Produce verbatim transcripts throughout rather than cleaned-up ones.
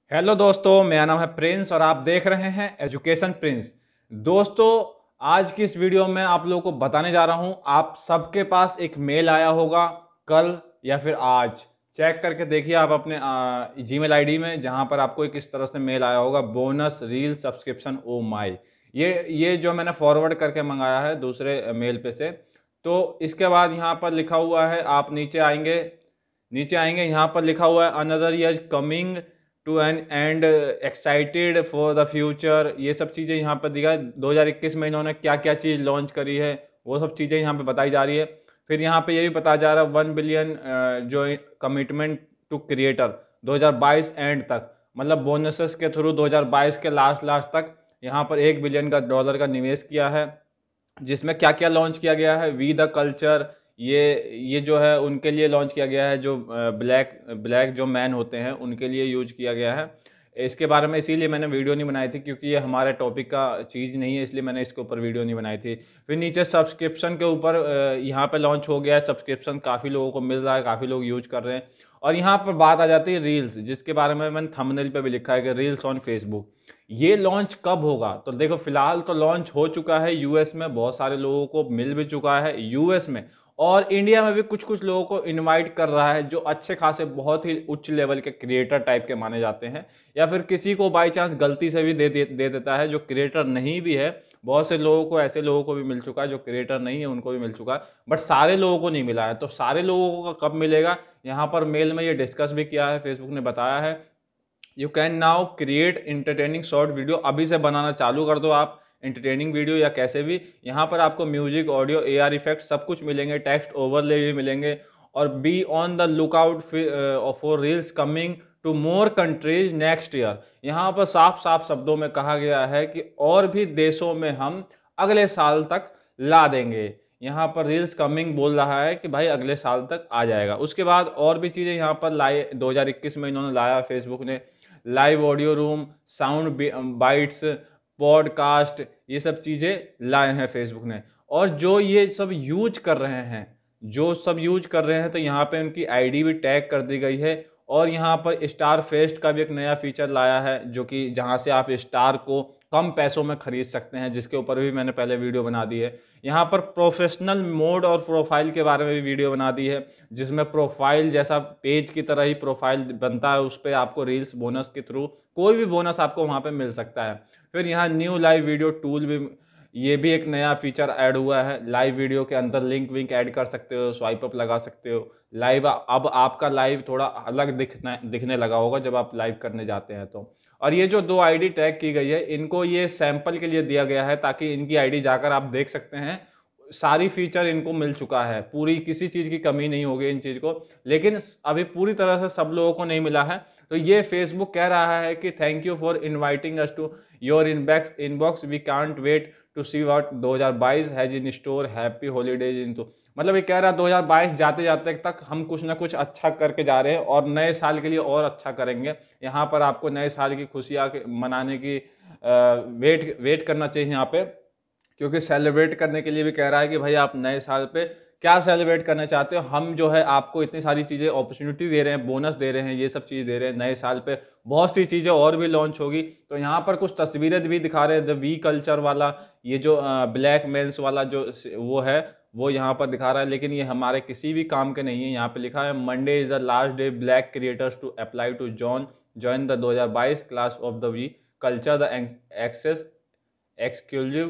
Hello दोस्तों, मेरा नाम है प्रिंस और आप देख रहे हैं एजुकेशन प्रिंस। दोस्तों, आज की इस वीडियो में आप लोगों को बताने जा रहा हूं, आप सबके पास एक मेल आया होगा कल या फिर आज। चेक करके देखिए आप अपने जीमेल आईडी में, जहां पर आपको एक इस तरह से मेल आया होगा, bonus reel subscription oh my. ये ये जो मैंने फॉरवर्ड करके मंगाया है दूसरे मेल पे से। तो इसके बाद यहाँ पर लिखा हुआ है, आप नीचे आएंगे नीचे आएंगे यहाँ पर लिखा हुआ है another year coming to an end excited for the future. ये सब चीज़ें यहाँ पर दिखा है, दो हज़ार इक्कीस में इन्होंने क्या क्या चीज़ लॉन्च करी है वो सब चीज़ें यहाँ पे बताई जा रही है। फिर यहाँ पे ये भी बताया जा रहा है वन बिलियन जो कमिटमेंट टू क्रिएटर दो हज़ार बाईस एंड तक, मतलब बोनसेस के थ्रू दो हज़ार बाईस के लास्ट लास्ट तक यहाँ पर एक बिलियन का डॉलर का निवेश किया है। जिसमें क्या क्या लॉन्च किया गया है, वी द कल्चर, ये ये जो है उनके लिए लॉन्च किया गया है, जो ब्लैक ब्लैक जो मैन होते हैं उनके लिए यूज किया गया है। इसके बारे में इसीलिए मैंने वीडियो नहीं बनाई थी, क्योंकि ये हमारे टॉपिक का चीज़ नहीं है, इसलिए मैंने इसके ऊपर वीडियो नहीं बनाई थी। फिर नीचे सब्सक्रिप्शन के ऊपर यहाँ पे लॉन्च हो गया है सब्सक्रिप्शन, काफ़ी लोगों को मिल रहा है, काफ़ी लोग यूज कर रहे हैं। और यहाँ पर बात आ जाती है रील्स, जिसके बारे में मैंने थंबनेल पे भी लिखा है कि रील्स ऑन फेसबुक। ये लॉन्च कब होगा? तो देखो, फिलहाल तो लॉन्च हो चुका है यूएस में, बहुत सारे लोगों को मिल भी चुका है यूएस में, और इंडिया में भी कुछ कुछ लोगों को इनवाइट कर रहा है, जो अच्छे खासे बहुत ही उच्च लेवल के क्रिएटर टाइप के माने जाते हैं, या फिर किसी को बाई चांस गलती से भी दे, दे दे देता है जो क्रिएटर नहीं भी है। बहुत से लोगों को, ऐसे लोगों को भी मिल चुका है जो क्रिएटर नहीं है, उनको भी मिल चुका है, बट सारे लोगों को नहीं मिला है। तो सारे लोगों को कब मिलेगा, यहाँ पर मेल में ये डिस्कस भी किया है, फेसबुक ने बताया है। You can now create entertaining short video, अभी से बनाना चालू कर दो आप इंटरटेनिंग वीडियो या कैसे भी। यहाँ पर आपको music, audio, A R effect सब कुछ मिलेंगे, टेक्स्ट ओवरले भी मिलेंगे। और be on the lookout for reels coming to more countries next year. यहाँ पर साफ साफ शब्दों में कहा गया है कि और भी देशों में हम अगले साल तक ला देंगे। यहाँ पर रील्स कमिंग बोल रहा है कि भाई अगले साल तक आ जाएगा। उसके बाद और भी चीज़ें यहाँ पर लाए, दो हज़ार इक्कीस में इन्होंने लाया फेसबुक ने, live audio room, sound bites, podcast, ये सब चीज़ें लाए हैं फेसबुक ने। और जो ये सब यूज कर रहे हैं जो सब यूज कर रहे हैं तो यहाँ पे उनकी आईडी भी टैग कर दी गई है। और यहाँ पर स्टार फेस्ट का भी एक नया फीचर लाया है, जो कि जहाँ से आप स्टार को कम पैसों में खरीद सकते हैं, जिसके ऊपर भी मैंने पहले वीडियो बना दी है। यहाँ पर प्रोफेशनल मोड और प्रोफाइल के बारे में भी वीडियो बना दी है, जिसमें प्रोफाइल जैसा पेज की तरह ही प्रोफाइल बनता है, उस पर आपको रील्स बोनस के थ्रू कोई भी बोनस आपको वहाँ पे मिल सकता है। फिर यहाँ न्यू लाइव वीडियो टूल भी, ये भी एक नया फीचर ऐड हुआ है। लाइव वीडियो के अंदर लिंक विंक ऐड कर सकते हो, स्वाइप अप लगा सकते हो। लाइव, अब आपका लाइव थोड़ा अलग दिखना दिखने लगा होगा जब आप लाइव करने जाते हैं तो। और ये जो दो आईडी टैग की गई है, इनको ये सैंपल के लिए दिया गया है, ताकि इनकी आईडी जाकर आप देख सकते हैं, सारी फीचर इनको मिल चुका है, पूरी किसी चीज़ की कमी नहीं होगी इन चीज़ को। लेकिन अभी पूरी तरह से सब लोगों को नहीं मिला है। तो ये फेसबुक कह रहा है कि thank you for inviting us to your inbox inbox we can't wait to see what दो हज़ार बाईस has in store, happy holidays in to. मतलब ये कह रहा है दो हज़ार बाईस जाते जाते तक हम कुछ ना कुछ अच्छा करके जा रहे हैं, और नए साल के लिए और अच्छा करेंगे। यहाँ पर आपको नए साल की खुशियाँ मनाने की आ, वेट वेट करना चाहिए यहाँ पे, क्योंकि सेलिब्रेट करने के लिए भी कह रहा है कि भाई आप नए साल पे क्या सेलिब्रेट करना चाहते हो, हम जो है आपको इतनी सारी चीज़ें अपॉर्चुनिटी दे रहे हैं, बोनस दे रहे हैं, ये सब चीज़ दे रहे हैं। नए साल पे बहुत सी चीज़ें और भी लॉन्च होगी। तो यहाँ पर कुछ तस्वीरें भी दिखा रहे हैं, द वी कल्चर वाला, ये जो ब्लैक मेल्स वाला जो वो है वो यहाँ पर दिखा रहा है, लेकिन ये हमारे किसी भी काम के नहीं है। यहाँ पे लिखा है Monday is the last day black creators to apply to John join the दो हज़ार बाईस class of the we culture the access exclusive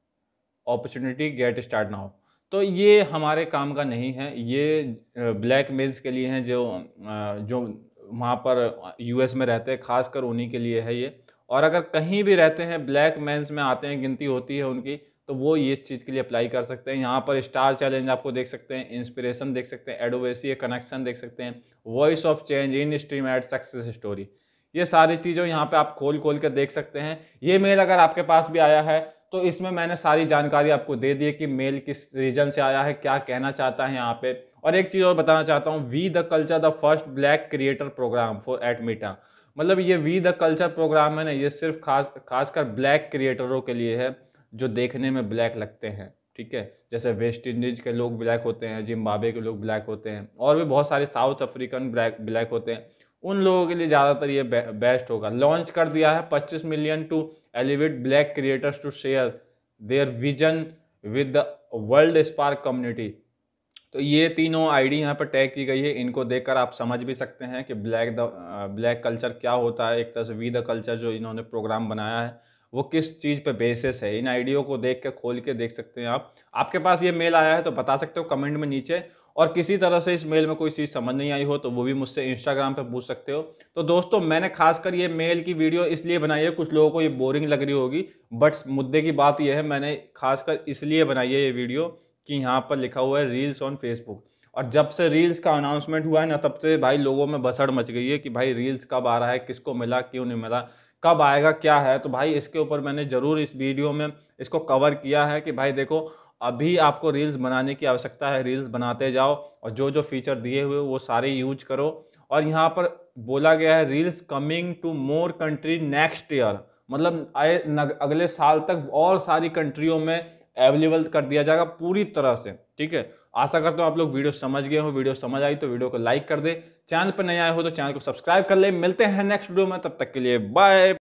opportunity get start now. तो ये हमारे काम का नहीं है, ये ब्लैक मेल्स के लिए हैं, जो जो वहाँ पर यूएस में रहते हैं, खासकर उन्हीं के लिए है ये। और अगर कहीं भी रहते हैं, ब्लैक मेल्स में आते हैं, गिनती होती है उनकी, तो वो ये चीज़ के लिए अप्लाई कर सकते हैं। यहाँ पर स्टार चैलेंज आपको देख सकते हैं, इंस्पिरेशन देख सकते हैं, एडोवेसी कनेक्शन देख सकते हैं, voice of change, in stream ad success story, ये सारी चीज़ें यहाँ पे आप खोल खोल कर देख सकते हैं। ये मेल अगर आपके पास भी आया है तो इसमें मैंने सारी जानकारी आपको दे दी है कि मेल किस रीजन से आया है, क्या कहना चाहता है यहाँ पे। और एक चीज़ और बताना चाहता हूँ, we the culture the first black creator program for at Meta. मतलब ये वी द कल्चर प्रोग्राम है ना, ये सिर्फ खास खासकर ब्लैक क्रिएटरों के लिए है, जो देखने में ब्लैक लगते हैं, ठीक है। जैसे वेस्ट इंडीज के लोग ब्लैक होते हैं, जिम्बाब्वे के लोग ब्लैक होते हैं, और भी बहुत सारे साउथ अफ्रीकन ब्लैक ब्लैक होते हैं। उन लोगों के लिए ज़्यादातर ये बे, बेस्ट होगा। लॉन्च कर दिया है पच्चीस million to elevate black creators to share their vision with the world spark community. तो ये तीनों आईडी यहाँ पर टैग की गई है। इनको देखकर आप समझ भी सकते हैं कि ब्लैक द ब्लैक कल्चर क्या होता है। एक तरह से वी द कल्चर जो इन्होंने प्रोग्राम बनाया है वो किस चीज़ पे बेसिस है। इन आईडियो को देख के खोल के देख सकते हैं आप। आपके पास ये मेल आया है तो बता सकते हो कमेंट में नीचे, और किसी तरह से इस मेल में कोई चीज़ समझ नहीं आई हो तो वो भी मुझसे इंस्टाग्राम पे पूछ सकते हो। तो दोस्तों मैंने खासकर ये मेल की वीडियो इसलिए बनाई है, कुछ लोगों को ये बोरिंग लग रही होगी, बट मुद्दे की बात ये है मैंने खासकर इसलिए बनाई है ये वीडियो कि यहाँ पर लिखा हुआ है रील्स ऑन फेसबुक। और जब से रील्स का अनाउंसमेंट हुआ है ना, तब से भाई लोगों में बसड़ मच गई है कि भाई रील्स कब आ रहा है, किसको मिला, क्यों नहीं मिला, कब आएगा, क्या है। तो भाई इसके ऊपर मैंने ज़रूर इस वीडियो में इसको कवर किया है कि भाई देखो अभी आपको रील्स बनाने की आवश्यकता है, रील्स बनाते जाओ और जो जो फीचर दिए हुए वो सारे यूज करो। और यहाँ पर बोला गया है reels coming to more country next year, मतलब आए अगले साल तक और सारी कंट्रियों में अवेलेबल कर दिया जाएगा पूरी तरह से। ठीक है, आशा करता हूँ आप लोग वीडियो समझ गए हो। वीडियो समझ आई तो वीडियो को लाइक कर दे, चैनल पर नए आए हो तो चैनल को सब्सक्राइब कर ले। मिलते हैं नेक्स्ट वीडियो में, तब तक के लिए बाय।